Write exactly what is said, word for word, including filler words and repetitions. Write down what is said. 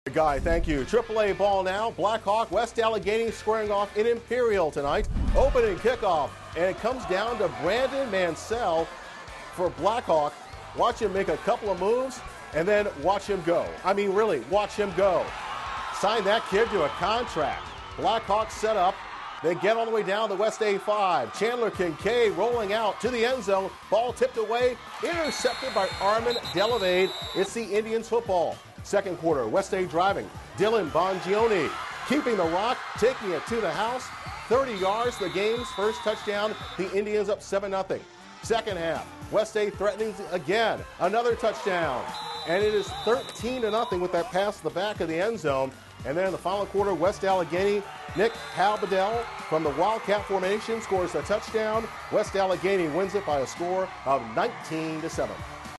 Guy, thank you. triple A ball now. Blackhawk, West Allegheny squaring off in Imperial tonight. Opening kickoff, and it comes down to Brandon Mansell for Blackhawk. Watch him make a couple of moves, and then watch him go. I mean, really, watch him go. Sign that kid to a contract. Blackhawk set up. They get all the way down to West A five. Chandler Kincaid rolling out to the end zone. Ball tipped away, intercepted by Armin Delavade. It's the Indians football. Second quarter, West A driving. Dylan Bongioni keeping the rock, taking it to the house. thirty yards, the game's first touchdown. The Indians up seven nothing. Second half, West A threatening again. Another touchdown. And it is thirteen to nothing with that pass to the back of the end zone. And then in the final quarter, West Allegheny, Nick Halbadell from the Wildcat formation scores a touchdown. West Allegheny wins it by a score of nineteen to seven.